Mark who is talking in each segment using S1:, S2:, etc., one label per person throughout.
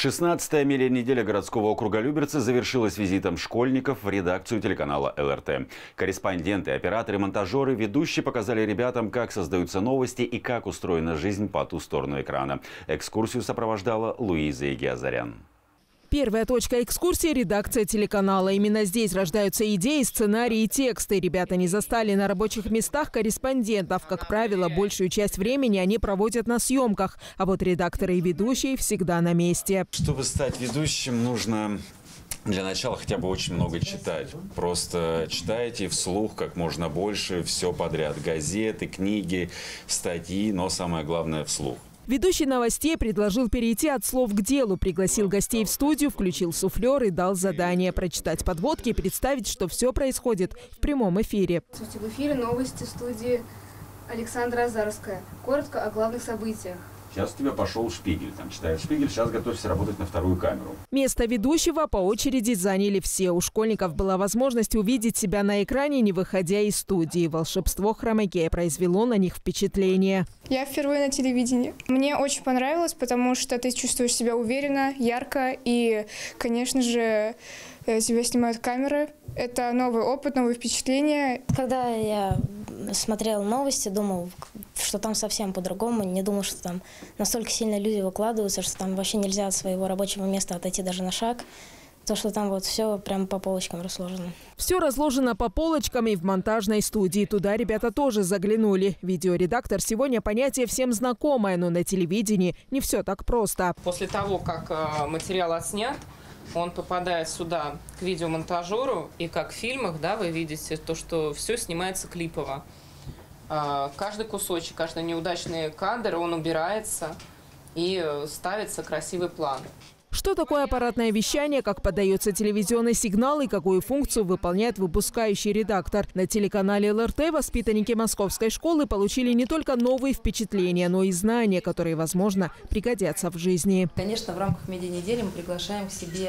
S1: 16-я неделя городского округа Люберцы завершилась визитом школьников в редакцию телеканала ЛРТ. Корреспонденты, операторы, монтажеры, ведущие показали ребятам, как создаются новости и как устроена жизнь по ту сторону экрана. Экскурсию сопровождала Луиза Егиазарян.
S2: Первая точка экскурсии – редакция телеканала. Именно здесь рождаются идеи, сценарии и тексты. Ребята не застали на рабочих местах корреспондентов. Как правило, большую часть времени они проводят на съемках. А вот редакторы и ведущие всегда на месте.
S1: Чтобы стать ведущим, нужно для начала хотя бы очень много читать. Просто читайте вслух как можно больше, все подряд. Газеты, книги, статьи, но самое главное – вслух.
S2: Ведущий новостей предложил перейти от слов к делу. Пригласил гостей в студию, включил суфлер и дал задание прочитать подводки и представить, что все происходит в прямом эфире.
S3: В эфире новости в студии Александра Азарская. Коротко о главных событиях.
S1: Сейчас у тебя пошел Шпигель, там читает Шпигель, сейчас готовься работать на вторую камеру.
S2: Место ведущего по очереди заняли все. У школьников была возможность увидеть себя на экране, не выходя из студии. Волшебство хромакея произвело на них впечатление.
S4: Я впервые на телевидении. Мне очень понравилось, потому что ты чувствуешь себя уверенно, ярко и, конечно же, тебя снимают камеры. Это новый опыт, новые впечатления.
S5: Когда я смотрела новости, думал, что там совсем по-другому. Не думал, что там настолько сильно люди выкладываются, что там вообще нельзя от своего рабочего места отойти даже на шаг. То, что там вот все прямо по полочкам разложено.
S2: Все разложено по полочкам и в монтажной студии. Туда ребята тоже заглянули. Видеоредактор сегодня понятие всем знакомое, но на телевидении не все так просто.
S6: После того, как материал отснят, он попадает сюда к видеомонтажеру, и как в фильмах, да, вы видите, то, что все снимается клипово. Каждый кусочек, каждый неудачный кадр, он убирается и ставится красивый план.
S2: Что такое аппаратное вещание, как подается телевизионный сигнал и какую функцию выполняет выпускающий редактор. На телеканале ЛРТ воспитанники московской школы получили не только новые впечатления, но и знания, которые, возможно, пригодятся в жизни.
S7: Конечно, в рамках медианедели мы приглашаем к себе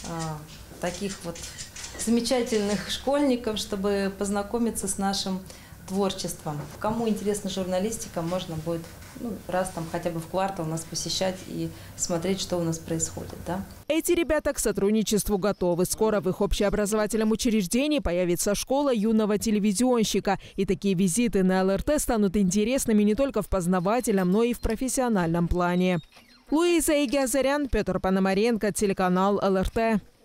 S7: таких вот замечательных школьников, чтобы познакомиться с нашим творчеством. Кому интересна журналистика, можно будет раз там хотя бы в квартал нас посещать и смотреть, что у нас происходит. Да?
S2: Эти ребята к сотрудничеству готовы. Скоро в их общеобразовательном учреждении появится школа юного телевизионщика. И такие визиты на ЛРТ станут интересными не только в познавательном, но и в профессиональном плане. Луиза Егиазарян, Петр Пономаренко, телеканал ЛРТ.